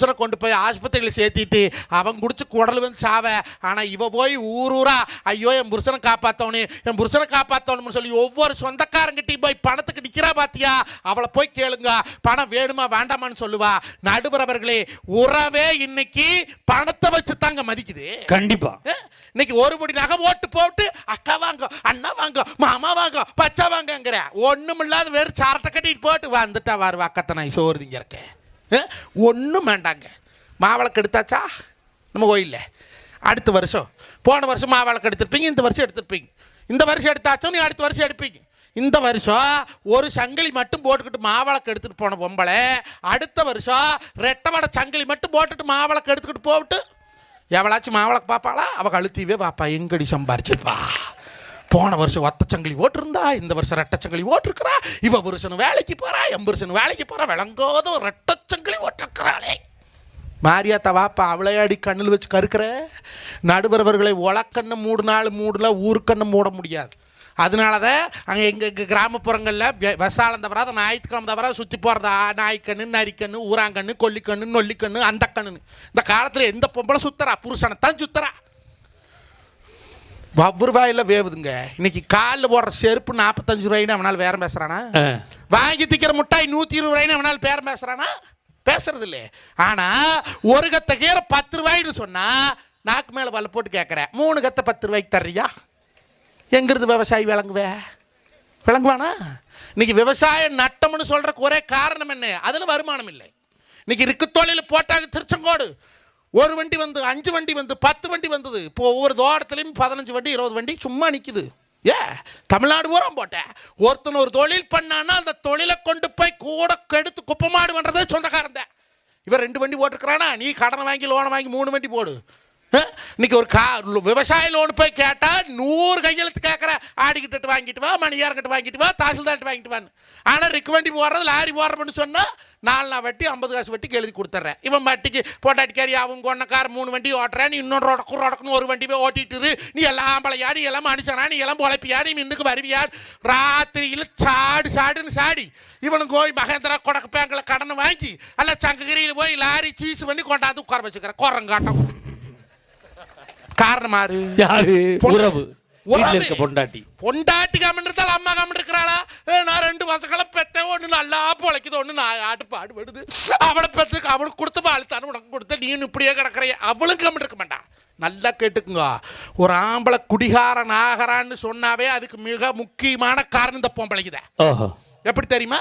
புருஷனை கொண்டு போய் ஆஸ்பத்திரியில் சேர்த்திட்டு அவன் குடிச்சு குடல் வந்து சாவ. ஆனால் இவ போய் ஊர் ஊரா ஐயோ என் புருஷனை காப்பாற்றவனு என் புருஷனை காப்பாற்றணும்னு சொல்லி ஒவ்வொரு சொந்தக்காரங்கிட்டையும் போய் பணத்துக்கு நிற்கிறா பாத்தியா? அவளை போய் கேளுங்க, பணம் வேணுமா வேண்டாமான்னு சொல்லுவா. நடுவர் அவர்களே, உறவே இன்னைக்கு பணத்தை வச்சு தாங்க மதிக்குது. கண்டிப்பா இன்னைக்கு ஒரு படி நகை ஓட்டு போட்டு அக்கா வாங்க அண்ணா வாங்க மாமா வாங்க பச்சா வாங்கங்கிற ஒண்ணும் இல்லாத வேறு சாரட்டை கட்டிட்டு போட்டு வந்துட்டா வாரு அக்கத்தனை சோறுதிங்க இருக்க. ஒன்றும் வேண்டாங்க. மாவிளக்கு எடுத்தாச்சா நம்ம கோயில்ல? அடுத்த வருஷம் போன வருஷம் மாவிளக்கு எடுத்துருப்பீங்க, இந்த வருஷம் எடுத்துருப்பீங்க. இந்த வருஷம் எடுத்தாச்சோ நீ அடுத்த வருஷம் எடுப்பீங்க. இந்த வருஷம் ஒரு சங்கிலி மட்டும் போட்டுக்கிட்டு மாவிளக்கு எடுத்துகிட்டு போன பொம்பளை அடுத்த வருஷம் ரெட்டை வடை சங்கிலி மட்டும் போட்டுட்டு மாவிளக்கு எடுத்துக்கிட்டு போட்டு எவளாச்சும் மாவிளக்கு பார்ப்பாளா? அவள் கழுத்திவே பாப்பா எங்கடி சம்பாரிச்சிருப்பா. போன வருஷம் ஒத்த சங்கிலி ஓட்டிருந்தா, இந்த வருஷம் ரெட்டச்சங்கிலி ஓட்டிருக்கிறா. இவ புருஷன் வேலைக்கு போறா, என் புருஷன் வேலைக்கு போறா, விளங்காத ரெட்டச்சங்கிலி ஓட்டிருக்கிறாளே. மாரியாத்தா வாப்பா அவளையாடி கண்ணில் வச்சு கருக்கிற. நடுவரவர்களை உலக்கண்ணை மூடு நாள் மூடல ஊருக்கண்ணை மூட முடியாது. அதனால தான் அங்கே எங்கள் எங்கள் கிராமப்புறங்களில் விவசாயம் தவிர ஞாயிற்றுக்கிழமை தவிர சுற்றி போகிறதா நாய்க்கண்ணு நரிக்கண்ணு ஊராங்கண்ணு கொல்லிக்கண்ணு நொல்லிக்கண்ணு அந்த கண்ணுன்னு. இந்த காலத்தில் எந்த பொம்பளை சுற்றுறா? புருஷனைத்தான் சுற்றுறா. வவ்ருவாயில் வேவுதுங்க. இன்னைக்கு காலில் போடுற செருப்பு நாற்பத்தஞ்சு ரூபாய்னு அவனால் பேரம் பேசுகிறானா? வாங்கி திக்கிற முட்டாய் நூற்றி இருபது ரூபாய்னு அவனால் பேரம் பேசுகிறானா? பேசுறது இல்லை. ஆனால் ஒரு கத்தை கீரை பத்து ரூபாய்னு சொன்னால் நாக்கு மேலே வலை போட்டு கேட்குறேன், மூணு கத்தை பத்து ரூபாய்க்கு தர்றியா? எங்கிறது விவசாயி விளங்குவே விளங்குவானா? இன்னைக்கு விவசாயம் நட்டம்னு சொல்றதுக்கு ஒரே காரணம் என்ன? அதில் வருமானம் இல்லை. இன்னைக்கு இருக்கு தொழில் போட்டாங்க. திருச்செங்கோடு ஒரு வண்டி வந்து அஞ்சு வண்டி வந்து பத்து வண்டி வந்தது. இப்போ ஒவ்வொரு தோட்டத்துலையும் பதினஞ்சு வண்டி இருபது வண்டி சும்மா நிற்குது. ஏ தமிழ்நாடு பூரா போட்டேன். ஒருத்தன் ஒரு தொழில் பண்ணான்னா அந்த தொழிலை கொண்டு போய் கூட கெடுத்து குப்பமாடு பண்ணுறதே சொந்தக்காரன் தான். இவன் ரெண்டு வண்டி போட்டுருக்கிறானா, நீ கடனை வாங்கி லோனை வாங்கி மூணு வண்டி போடு. இன்னைக்கு ஒரு கா விவசாய லோன் போய் கேட்டால் நூறு கையெழுத்து கேட்குற. ஆடிக்கிட்டு வாங்கிட்டு வா, மணியார்கிட்ட வாங்கிட்டு வா, தாசில்தார்கிட்ட வாங்கிட்டு வான்னு. ஆனால் ரிக்கு வண்டி போடுறது லாரி போடுறோம்னு சொன்னால் நாலு நாள் வட்டி ஐம்பது காசு வட்டிக்கு எழுதி கொடுத்துட்றேன். இவன் வட்டிக்கு பொட்டாட்டிக்காரி அவங்க கொண்டக்கார மூணு வண்டி ஓட்டுறேன், நீ இன்னொரு ரொடக்கு ரொடக்குன்னு ஒரு வண்டியே ஓட்டிட்டு நீ எல்லாம் பழையா, நீ எல்லாம் மனுஷனா, நீ எல்லாம் பொழைப்பியா, நீ இன்னுக்கு வருவியா? ராத்திரியில் சாடு சாடுன்னு சாடி இவனுக்கு போய் மகேந்திரா கொடக்கு பேங்கில் கடனை வாங்கி அல்ல சங்ககிரியில் போய் லாரி சீஸ் பண்ணி கொண்டாந்து உட்கார வச்சுக்கிறேன். குரங்காட்டம். காரணம் யாரு? யாரு? உறவு. பொண்டாட்டி பொண்டாட்டி கமன்றால் அம்மா கமன் இருக்கிறாளா? நான் ரெண்டு பசங்களை பெத்த ஒன்று நல்லா பொழைக்குது, ஒன்று நான் ஆட்டு பாடுபடுது. அவளை பெற்றுக்கு அவனுக்கு கொடுத்த வாழ்த்தானு உனக்கு கொடுத்த நீ இப்படியே கிடக்குறைய அவளும் கமன் இருக்க மாட்டான். நல்லா கேட்டுக்குங்க. ஒரு ஆம்பளை குடிகாரன் ஆகிறான்னு சொன்னாவே அதுக்கு மிக முக்கியமான காரணம் இந்த பொம்பளைக்குதான். எப்படி தெரியுமா?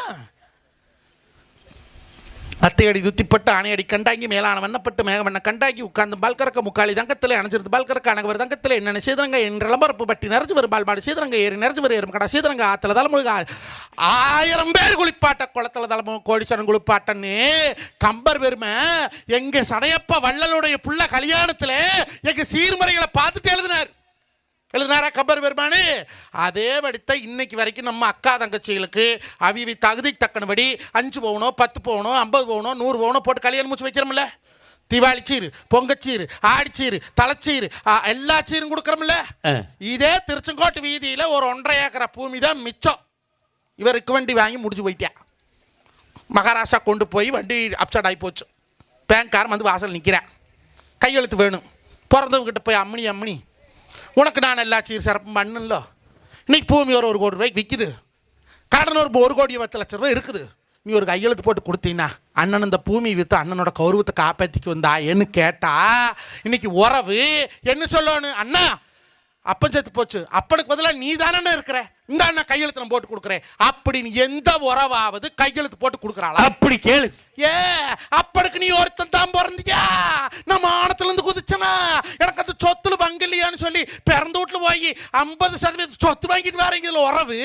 அத்தையடி துத்திப்பட்டு ஆணையடி கண்டாங்கி மேலான வண்ணப்பட்டு மேகவண்ண கண்டாங்கி உட்கார்ந்து பால்கறக்க முக்காளி தங்கத்தில் அணைஞ்சிருது பால்கறக்க அணகவர் தங்கத்தில் என்னென்ன சீதரங்க என்ற இளம்பரப்பு பட்டி நிறைஞ்சு வரும் பால்பாடு சீதரங்க ஏறி நிறைஞ்சு வரும் ஏறும் கடை சீதரங்க ஆத்துல தலைமுழுக ஆயிரம் பேர் குளிப்பாட்ட குளத்துல தலைமு கோடிச்சரன் குளிப்பாட்டன்னு கம்பர் பெருமை. எங்க சடையப்ப வள்ளலுடைய புள்ள கல்யாணத்துல எங்க சீர்முறைகளை பார்த்துட்டு எழுதினார். எழுதினாரா கம்பர் பெருமானு? அதே வடித்த இன்னைக்கு வரைக்கும் நம்ம அக்கா தங்கச்சிகளுக்கு அவிவி தகுதி தக்கனபடி அஞ்சு பவுனோ பத்து பவுனோ ஐம்பது பவுனோ நூறு பவுனோ போட்டு கல்யாணம் முடிச்சு வைக்கிறோம்ல. தீபாவளி சீரு, பொங்கச்சீரு, ஆடிச்சீரு, தலைச்சீரு, எல்லா சீரும் கொடுக்குறோம்ல. இதே திருச்செங்கோட்டு வீதியில் ஒரு ஒன்றரை ஏக்கரை பூமி தான் மிச்சம். இவருக்கு வண்டி வாங்கி முடிச்சு போயிட்டா. மகாராஷ்டிரா கொண்டு போய் வண்டி அப்செட் ஆகி போச்சு. பேங்க்காரன் வந்து வாசல் நிற்கிறேன், கையெழுத்து வேணும். பிறந்தவங்கிட்ட போய் அம்மனி அம்மனி உனக்கு நான் எல்லா சீர் சிறப்பும் பண்ணல. இன்னைக்கு பூமி ஒரு ஒரு கோடி ரூபாய்க்கு விற்கிது, கடன் ஒரு ஒரு கோடி பத்து லட்சம் ரூபாய் இருக்குது. நீ ஒரு கையெழுத்து போட்டு கொடுத்தீங்கன்னா அண்ணன் இந்த பூமி விற்று அண்ணனோட கௌரவத்தை காப்பாற்றிக்கு வந்தா என்ன கேட்டா இன்னைக்கு உறவு என்ன சொல்லணும்? அண்ணா அப்பன் செத்து போச்சு, அப்பனுக்கு பதிலாக நீ தானே இருக்கிற, இந்த அண்ணா கையெழுத்து நான் போட்டு கொடுக்குறேன் அப்படின்னு எந்த உறவாவது கையெழுத்து போட்டு கொடுக்குறாளா? அப்படி கேளு. ஏ அப்பனுக்கு நீ ஒருத்தன் தான் பிறந்தியா? நான் மானத்துல இருந்து குதிச்சனா எனக்கு அந்த சொத்துல பங்கு இல்லையான்னு சொல்லி பிறந்த வீட்டுல போய் ஐம்பது சதவீதம் சொத்து வாங்கிட்டு வரீங்க. இதுல உறவு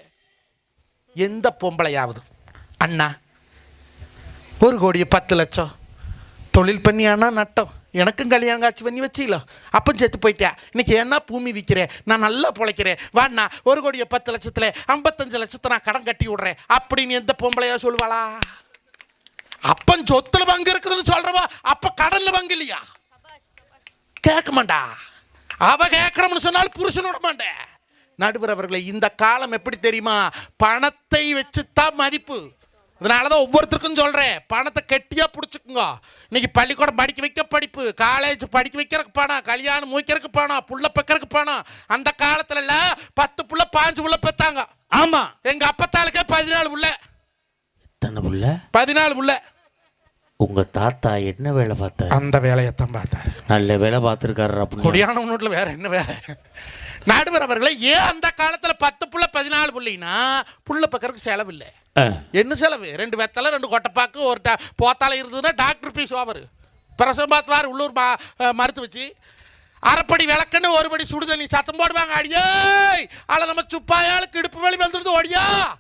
எந்த பொம்பளையாவது அண்ணா ஒரு கோடியை பத்து லட்சம் தொழில் பண்ணியானா நட்டம், எனக்கும் கல்யாணம் காட்சி பண்ணி வச்சில அப்போ செத்து போயிட்டேன், இன்னைக்கு என்ன பூமி விற்கிறேன், நான் நல்லா பிழைக்கிறேன், வாண்ணா ஒரு கோடியை பத்து லட்சத்துல ஐம்பத்தஞ்சு லட்சத்தை நான் கடன் கட்டி விடுறேன் அப்படின்னு எந்த பொம்பளையா சொல்லுவாளா? அப்பன் சொத்துல பங்கு இருக்குதுன்னு சொல்றவா அப்ப கடன்ல பங்கு இல்லையா? கேட்க மாட்டா. அவ கேட்கறோம்னு சொன்னால் புருஷனோட மாட்டேன். நடுவர் அவர்களை இந்த காலம் எப்படி தெரியுமா? பணத்தை வச்சுத்தான் மதிப்பு. அதனாலதான் ஒவ்வொருத்தருக்கும் சொல்றேன், பணத்தை கெட்டியா பிடிச்சிக்குங்க. இன்னைக்கு பள்ளிக்கூடம் படிக்க வைக்க படிப்பு, காலேஜ் படிக்க வைக்கிறதுக்கு பணம், கல்யாணம் மூய்க்கிறதுக்கு பணம், புள்ள பெக்கறதுக்கு பணம். அந்த காலத்துல எல்லாம் பத்து புள்ள பாஞ்சு புள்ள பெத்தாங்க. ஆமா, எங்க அப்பத்தாளுக்கே பதினாலு புள்ள. எத்தனை புள்ள? பதினாலு புள்ள. உங்க தாத்தா என்ன வேலை பார்த்தாரு? அந்த வேலையத்தான் பார்த்தாரு. நல்ல வேலை பார்த்துருக்காரு. கொடியான வீட்டுல வேற என்ன வேலை? நடுவர் அவர்களை ஏன் அந்த காலத்துல பத்து புள்ள பதினாலு புள்ளினா புள்ள பக்கறதுக்கு செலவு இல்லை. என்ன செலவு? ரெண்டு வெத்தலை, ரெண்டு கொட்டைப்பாக்கு, ஒரு போத்தால இருந்ததுன்னா டாக்டர் பீஸ் ஓவர். பிரசவம் பார்த்துவார் உள்ளூர் மருத்துவ வச்சு. அரைப்படி விளக்குன்னு ஒரு படி சுடுதண்ணி சத்தம் போடுவாங்க. அடியே அதில் நம்ம சுப்பாயாளுக்கு இடுப்பு வலி வந்துடுது ஓடியா.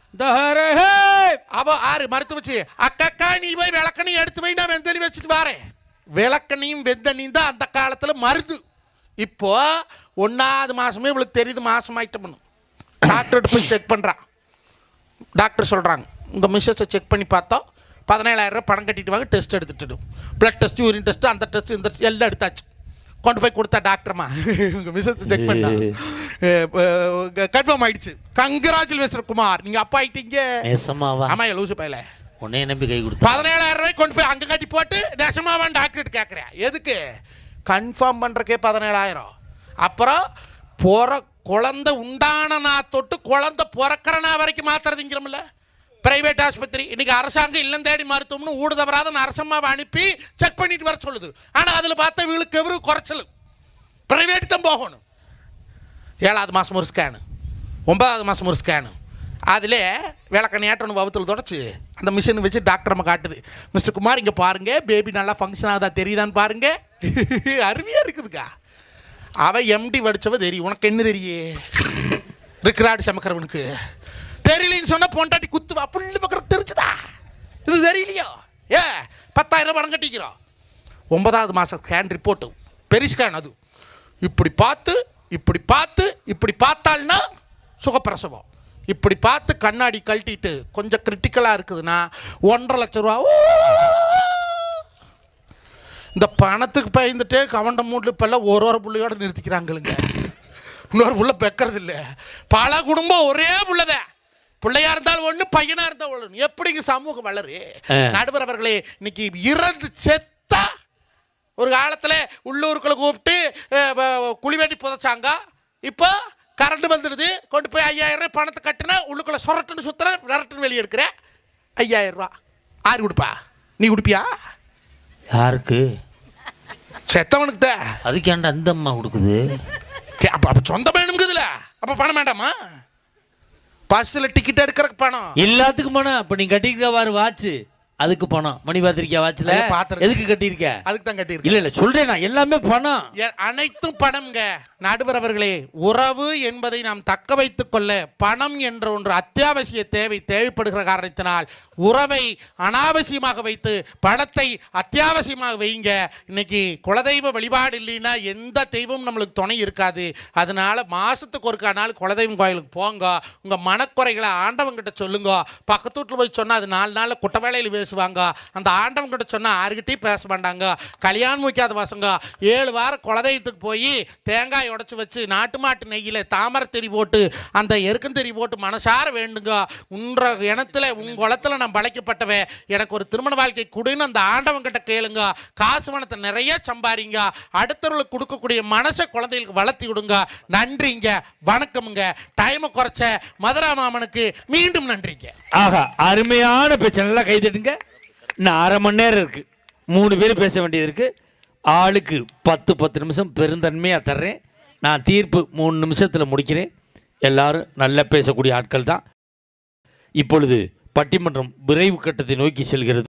அவ ஆறு மருத்துவ வச்சு அக்கா நீ போய் விளக்கண்ணையும் எடுத்து போய் நான் வெந்தண்ணி வச்சுட்டு வரேன். விளக்கண்ணையும் வெந்தண்ணியும் தான் அந்த காலத்தில் மருது. இப்போ ஒன்றாவது மாதமே இவளுக்கு தெரியுது மாதம் ஆகிட்டோம்னு. டாக்டர்கிட்ட போய் செக் பண்ணுறான். டாக்டர் சொல்கிறாங்க, உங்கள் மிஸ்ஸஸை செக் பண்ணி பார்த்தா பதினேழாயிரம் ரூபாய் பணம் கட்டிட்டு வாங்க, டெஸ்ட் எடுத்துட்டு. பிளட் டெஸ்ட், யூரின் டெஸ்ட், அந்த டெஸ்ட் இந்த டெஸ்ட் எல்லாம் எடுத்தாச்சு. கொண்டு போய் கொடுத்தா டாக்டர்மா உங்கள் மிஸ்ஸஸை செக் பண்ணா கன்ஃபார்ம் ஆயிடுச்சு. கங்க்ராச்சுலேஷன் குமார், நீங்கள் அப்பா ஆகிட்டீங்க. ஆமாம் லூசு பையில உன்னை நம்பி கை கொடுத்து பதினேழாயிரம் ரூபாய் கொண்டு போய் அங்கே கட்டி போட்டு நெசமாவான் டாக்டர்கிட்ட கேட்குறேன். எதுக்கு? கன்ஃபார்ம் பண்ணுறக்கே பதினேழாயிரம். அப்புறம் போகிற குழந்தை உண்டானனா தொட்டு குழந்தை பிறக்கிறனா வரைக்கும் மாத்திரதிங்கிறோம்ல பிரைவேட் ஆஸ்பத்திரி. இன்னைக்கு அரசாங்கம் இல்லம் தேடி மருத்துவம்னு ஊடுதவராத நரசம்மாவை அனுப்பி செக் பண்ணிட்டு வர சொல்லுது. ஆனால் அதில் பார்த்தா வீளுக்கு எவரு குறைச்சல். பிரைவேட் தான் போகணும். ஏழாவது மாதம் ஒரு ஸ்கேனு, ஒன்பதாவது மாதம் ஒரு ஸ்கேனு. அதில் விளக்கண்ணி ஏட்டணும் வவுத்தில் தொடச்சி அந்த மிஷின் வச்சு டாக்டர் நம்ம காட்டுது. மிஸ்டர் குமார் இங்கே பாருங்கள், பேபி நல்லா ஃபங்க்ஷன் ஆகுதா தெரியுதான்னு பாருங்கள். அருமையாக இருக்குதுக்கா. அவன் எம்டி வடிச்சவ தெரியும். உனக்கு என்ன தெரியே? ரிக்ராடு சமக்கிறவனுக்கு தெரியலன்னு சொன்ன பொண்டாட்டி குத்துவா. புள்ளி பக்கம் தெரிஞ்சுதா? இது தெரியலையோ? ஏ பத்தாயிரம் பணம் கட்டிக்கிறோம். ஒன்பதாவது மாதம் ஸ்கேன் ரிப்போர்ட்டு, பெரிய ஸ்கேன். அது இப்படி பார்த்து இப்படி பார்த்து இப்படி பார்த்தால்னா சுகப்பிரசவம். இப்படி பார்த்து கண்ணாடி கழட்டிட்டு கொஞ்சம் கிரிட்டிக்கலாக இருக்குதுன்னா ஒன்றரை லட்ச ரூபா. இந்த பணத்துக்கு பயந்துட்டே கவண்ட மூட்டில் இப்பெல்லாம் ஒரு ஒரு பிள்ளையோட நிறுத்திக்கிறாங்களுங்க. இன்னொரு புள்ள பெக்கிறது இல்லை. பல குடும்பம் ஒரே புள்ளதான். பிள்ளையா இருந்தாலும் ஒன்று, பையனா இருந்தால் ஒன்று. எப்படிங்க சமூகம் வளரு? நடுவர் அவர்களே, இன்னைக்கு இறந்து செத்தா ஒரு காலத்தில் உள்ளூருக்குள்ள கூப்பிட்டு குழி வெட்டி புதைச்சாங்க. இப்போ கரண்ட் வந்துடுது. கொண்டு போய் ஐயாயிரம் ரூபாய் பணத்தை கட்டினா உள்ளுக்குள்ள சொரட்டுன்னு சுத்துற விரட்டுன்னு வெளியே எடுக்கிற. ஐயாயிரம் ரூபா யாரு கொடுப்பா? நீ கொடுப்பியா? யாருக்கு? செத்தவனுக்கு தான். அதுக்கு ஏன்டா அந்த அம்மா கொடுக்குது? அப்போ அப்போ சொந்தம் வேணுங்குதுல, அப்போ பணம் வேண்டாமா? பஸ்ஸில் டிக்கெட் எடுக்கிறதுக்கு பணம், எல்லாத்துக்கும் பணம். இப்போ நீ கட்டிக்கிறவாரு வாட்ச், அதுக்கு பணம். மணி பார்த்திருக்கியா? வாட்ச்ல எதுக்கு கட்டியிருக்க? அதுக்கு தான் கட்டியிருக்க. இல்ல இல்ல சொல்றேன், நான் எல்லாமே பணம், அனைத்தும் பணம்ங்க. நடுவர் அவர்களே, உறவு என்பதை நாம் தக்க வைத்துக் கொள்ள பணம் என்ற ஒன்று அத்தியாவசிய தேவை தேவைப்படுகிற காரணத்தினால் உறவை அனாவசியமாக வைத்து பணத்தை அத்தியாவசியமாக வைங்க. இன்னைக்கு குலதெய்வ வழிபாடு இல்லைன்னா எந்த தெய்வம் நம்மளுக்கு துணை இருக்காது. அதனால மாசத்துக்கு ஒருக்கா நாள் குலதெய்வம் கோயிலுக்கு போங்க. உங்க மனக்குறைகளை ஆண்டவங்கிட்ட சொல்லுங்க. பக்கத்து வீட்டில் போய் சொன்னா அது நாலு நாள் குட்ட வேலையில் பேசுவாங்க. அந்த ஆண்டவங்கிட்ட சொன்னா யாருக்கிட்டையும் பேச மாட்டாங்க. கல்யாணம் வைக்காத பசங்க ஏழு வாரம் குலதெய்வத்துக்கு போய் தேங்காய் உடைச்சு வச்சு நாட்டு மாட்டு நெய்யில தாமரை தெரி போட்டு அந்த எருக்கந்தெரி போட்டு மனசார வேண்டுங்க. உன்ற இனத்துல உங்க குளத்துல நான் பழைக்கப்பட்டவே, எனக்கு ஒரு திருமண வாழ்க்கை கொடுன்னு அந்த ஆண்டவங்கிட்ட கேளுங்க. காசு பணத்தை நிறைய சம்பாரிங்க. அடுத்தவர்களுக்கு கொடுக்கக்கூடிய மனசை குழந்தைகளுக்கு வளர்த்தி விடுங்க. நன்றிங்க, வணக்கமுங்க. டைமை குறைச்ச மதுரா மாமனுக்கு மீண்டும் நன்றிங்க. ஆஹா, அருமையான பேச்சு. நல்லா கைதட்டுங்க. இன்னும் அரை மணி நேரம் இருக்கு. மூணு பேர் பேச வேண்டியது இருக்கு. ஆளுக்கு பத்து பத்து நிமிஷம் பெருந்தன்மையாக தர்றேன். நான் தீர்ப்பு மூணு நிமிஷத்தில் முடிக்கிறேன். எல்லாரும் நல்லா பேசக்கூடிய ஆட்கள் தான். இப்பொழுது பட்டிமன்றம் விரைவு கட்டத்தை நோக்கி செல்கிறது.